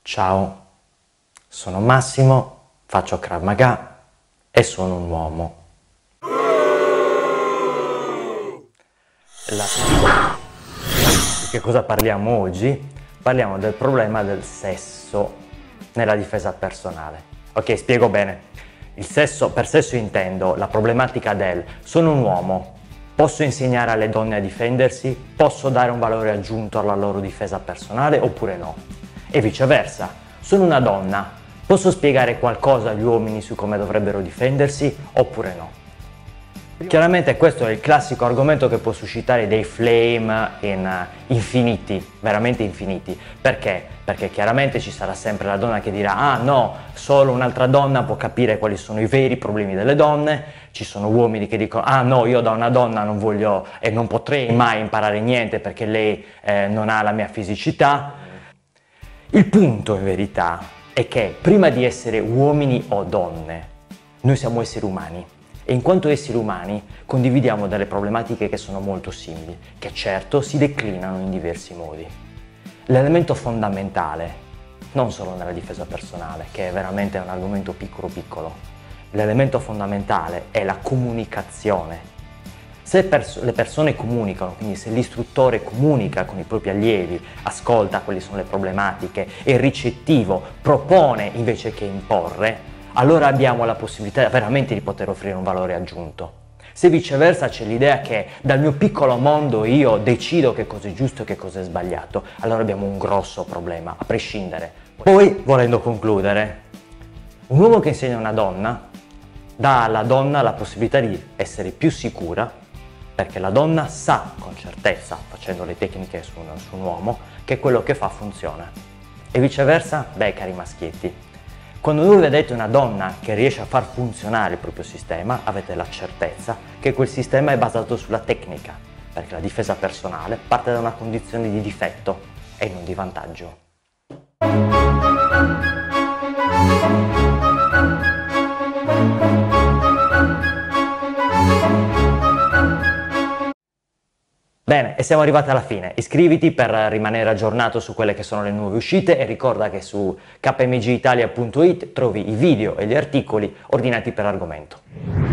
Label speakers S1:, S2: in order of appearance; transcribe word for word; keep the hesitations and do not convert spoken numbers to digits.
S1: Ciao, sono Massimo, faccio Krav Maga e sono un uomo. La... Di che cosa parliamo oggi? Parliamo del problema del sesso nella difesa personale. Ok, spiego bene. Il sesso, per sesso intendo la problematica del sono un uomo, posso insegnare alle donne a difendersi, posso dare un valore aggiunto alla loro difesa personale oppure no? E viceversa, sono una donna, posso spiegare qualcosa agli uomini su come dovrebbero difendersi oppure no? Chiaramente questo è il classico argomento che può suscitare dei flame in, uh, infiniti, veramente infiniti. Perché? Perché chiaramente ci sarà sempre la donna che dirà ah no, solo un'altra donna può capire quali sono i veri problemi delle donne, ci sono uomini che dicono ah no, io da una donna non voglio e non potrei mai imparare niente perché lei eh, non ha la mia fisicità. Il punto in verità è che prima di essere uomini o donne, noi siamo esseri umani. E in quanto esseri umani condividiamo delle problematiche che sono molto simili, che certo si declinano in diversi modi. L'elemento fondamentale, non solo nella difesa personale, che è veramente un argomento piccolo piccolo, l'elemento fondamentale è la comunicazione. Se pers- le persone comunicano, quindi se l'istruttore comunica con i propri allievi, ascolta quali sono le problematiche, è ricettivo, propone invece che imporre, allora abbiamo la possibilità veramente di poter offrire un valore aggiunto. Se viceversa c'è l'idea che dal mio piccolo mondo io decido che cosa è giusto e che cosa è sbagliato, allora abbiamo un grosso problema, a prescindere. Poi, volendo concludere, un uomo che insegna a una donna dà alla donna la possibilità di essere più sicura, perché la donna sa con certezza, facendo le tecniche su un, su un uomo, che quello che fa funziona. E viceversa, beh, cari maschietti, quando voi vedete una donna che riesce a far funzionare il proprio sistema, avete la certezza che quel sistema è basato sulla tecnica, perché la difesa personale parte da una condizione di difetto e non di vantaggio. Bene, e siamo arrivati alla fine. Iscriviti per rimanere aggiornato su quelle che sono le nuove uscite e ricorda che su k m g italia punto it trovi i video e gli articoli ordinati per argomento.